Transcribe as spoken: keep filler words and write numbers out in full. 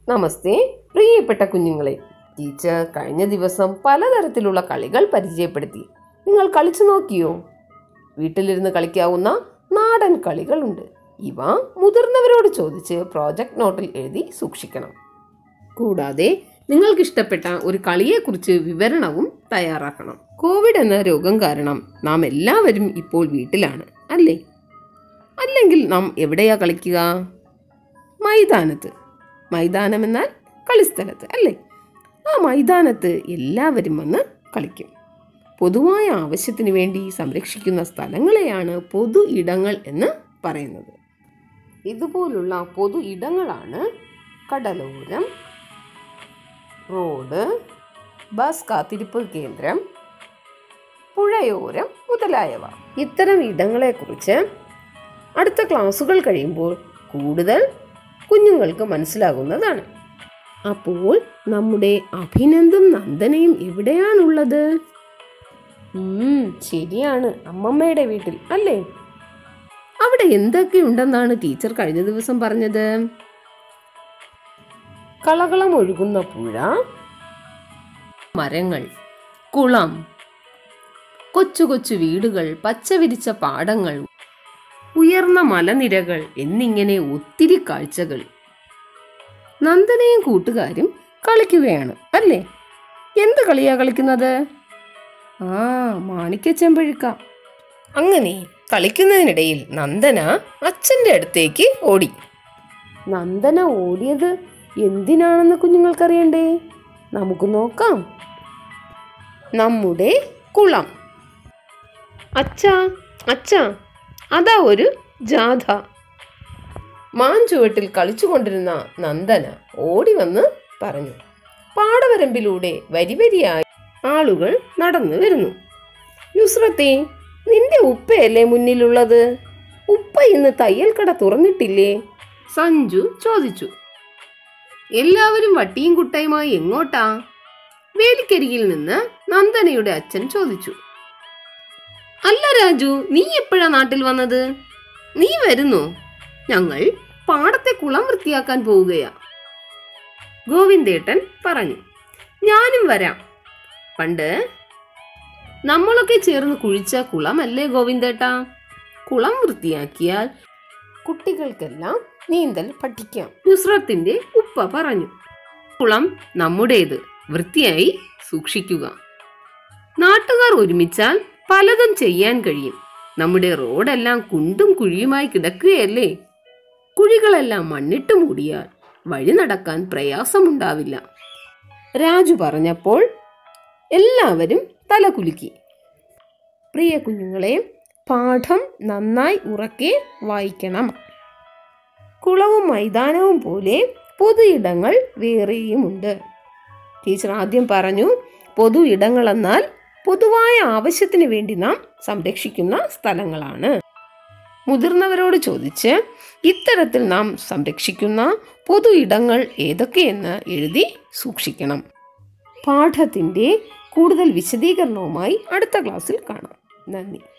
നമസ്തേ പ്രിയപ്പെട്ട കുഞ്ഞുങ്ങളെ, ടീച്ചർ കഴിഞ്ഞ ദിവസം പലതരത്തിലുള്ള കളികൾ പരിചയപ്പെടുത്തി. നിങ്ങൾ കളിച്ചു നോക്കിയോ? വീട്ടിലിരുന്ന് കളിക്കാവുന്ന നാടൻ കളികളുണ്ട്. ഇവ മുതിർന്നവരോട് ചോദിച്ച് പ്രോജക്റ്റ് നോട്ടിൽ എഴുതി സൂക്ഷിക്കണം. കൂടാതെ നിങ്ങൾക്കിഷ്ടപ്പെട്ട ഒരു കളിയെക്കുറിച്ച് വിവരണവും തയ്യാറാക്കണം. കോവിഡ് എന്ന രോഗം കാരണം നാം എല്ലാവരും ഇപ്പോൾ വീട്ടിലാണ്, അല്ലേ? അല്ലെങ്കിൽ നാം എവിടെയാ കളിക്കുക? മൈതാനത്ത്. മൈതാനം എന്നാൽ കളിസ്ഥലത്ത്, അല്ലേ? ആ മൈതാനത്ത് എല്ലാവരും വന്ന് കളിക്കും. പൊതുവായ ആവശ്യത്തിന് വേണ്ടി സംരക്ഷിക്കുന്ന സ്ഥലങ്ങളെയാണ് പൊതു ഇടങ്ങൾ എന്ന് പറയുന്നത്. ഇതുപോലുള്ള പൊതു ഇടങ്ങളാണ് കടലോരം, റോഡ്, ബസ് കാത്തിരിപ്പ് കേന്ദ്രം, പുഴയോരം മുതലായവ. ഇത്തരം ഇടങ്ങളെക്കുറിച്ച് അടുത്ത ക്ലാസ്സുകൾ കഴിയുമ്പോൾ കൂടുതൽ കുഞ്ഞുങ്ങൾക്ക് മനസ്സിലാകുന്നതാണ്. അപ്പോൾ നമ്മുടെ അഭിനന്ദും നന്ദനയും എവിടെയാണുള്ളത്? ശരിയാണ്, അമ്മമ്മയുടെ വീട്ടിൽ, അല്ലേ? അവിടെ എന്തൊക്കെ ഉണ്ടെന്നാണ് ടീച്ചർ കഴിഞ്ഞ ദിവസം പറഞ്ഞത്? കളകളം ഒഴുകുന്ന പുഴ, മരങ്ങൾ, കുളം, കൊച്ചു കൊച്ചു വീടുകൾ, പച്ചവിരിച്ച പാടങ്ങൾ, ഉയർന്ന മലനിരകൾ എന്നിങ്ങനെ ഒത്തിരി കാഴ്ചകൾ. നന്ദനയും കൂട്ടുകാരും കളിക്കുകയാണ്, അല്ലേ? എന്ത് കളിയാ കളിക്കുന്നത്? ആ മാണിക്യച്ചെമ്പഴുക്ക. അങ്ങനെ കളിക്കുന്നതിനിടയിൽ നന്ദന അച്ഛൻ്റെ അടുത്തേക്ക് ഓടി. നന്ദന ഓടിയത് എന്തിനാണെന്ന് കുഞ്ഞുങ്ങൾക്കറിയണ്ടേ? നമുക്ക് നോക്കാം. നമ്മുടെ കുളം. അച്ഛാ അച്ഛാ, അതാ ഒരു ജാഥ. മാഞ്ചുവട്ടിൽ കളിച്ചുകൊണ്ടിരുന്ന നന്ദന ഓടി വന്ന് പറഞ്ഞു. പാടവരമ്പിലൂടെ വരിവരിയായി ആളുകൾ നടന്നു വരുന്നു. നുസ്രത്തെ, നിന്റെ ഉപ്പയല്ലേ മുന്നിലുള്ളത്? ഉപ്പ ഇന്ന് തയ്യൽ കട തുറന്നിട്ടില്ലേ? സഞ്ജു ചോദിച്ചു. എല്ലാവരും വട്ടിയും കുട്ടയുമായി എങ്ങോട്ടാ? വേലിക്കരികിൽ നിന്ന് നന്ദനയുടെ അച്ഛൻ ചോദിച്ചു. അല്ല രാജു, നീ എപ്പോഴാ നാട്ടിൽ വന്നത്? നീ വരുന്നോ? ഞങ്ങൾ പാടത്തെ കുളം വൃത്തിയാക്കാൻ പോവുകയാ, ഗോവിന്ദേട്ടൻ പറഞ്ഞു. ഞാനും വരാം. പണ്ട് നമ്മളൊക്കെ ചേർന്ന് കുഴിച്ച കുളമല്ലേ ഗോവിന്ദേട്ടാ? കുളം വൃത്തിയാക്കിയാൽ കുട്ടികൾക്കെല്ലാം നീന്തൽ പഠിക്കാം, നുസ്രത്തിന്റെ ഉപ്പ പറഞ്ഞു. കുളം നമ്മുടേത്, വൃത്തിയായി സൂക്ഷിക്കുക. നാട്ടുകാർ ഒരുമിച്ചാൽ പലതും ചെയ്യാൻ കഴിയും. നമ്മുടെ റോഡെല്ലാം കുണ്ടും കുഴിയുമായി കിടക്കുകയല്ലേ? കുഴികളെല്ലാം മണ്ണിട്ട് മൂടിയാൽ വഴി നടക്കാൻ പ്രയാസമുണ്ടാവില്ല. രാജു പറഞ്ഞപ്പോൾ എല്ലാവരും തല കുലുക്കി. പ്രിയ കുഞ്ഞുങ്ങളെ, പാഠം നന്നായി ഉറക്കെ വായിക്കണം. കുളവും മൈതാനവും പോലെ പൊതു ഇടങ്ങൾ വേറെയുമുണ്ട്. ടീച്ചർ ആദ്യം പറഞ്ഞു, പൊതു ഇടങ്ങളെന്നാൽ പൊതുവായ ആവശ്യത്തിന് വേണ്ടി നാം സംരക്ഷിക്കുന്ന സ്ഥലങ്ങളാണ്. മുതിർന്നവരോട് ചോദിച്ച് ഇത്തരത്തിൽ നാം സംരക്ഷിക്കുന്ന പൊതു ഇടങ്ങൾ ഏതൊക്കെയെന്ന് എഴുതി സൂക്ഷിക്കണം. പാഠത്തിൻ്റെ കൂടുതൽ വിശദീകരണവുമായി അടുത്ത ക്ലാസ്സിൽ കാണാം. നന്ദി.